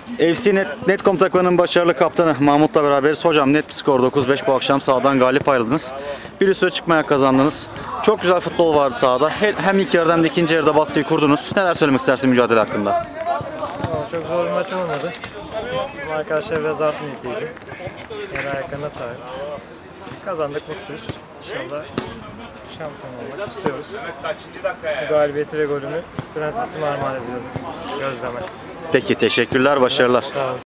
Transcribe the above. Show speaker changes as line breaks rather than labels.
FC Netcom takımının başarılı kaptanı Mahmut'la beraberiz. Hocam net bir skor 9-5 bu akşam sahadan galip ayrıldınız. Bir üstüne çıkmaya kazandınız. Çok güzel futbol vardı sahada. Hem ilk yarıda hem de ikinci yarıda baskıyı kurdunuz. Neler söylemek istersin mücadele hakkında?
Çok zor bir maç olmadı. Ama arkadaşlar biraz art niyetliydi. Yere ayaklarına sahip. Kazandık, mutluyuz. İnşallah şampiyon olmak istiyoruz. Bu galibiyeti ve golümü Prensesime armağan ediyorum. Gözleme.
Peki teşekkürler, başarılar.
Sağ olun.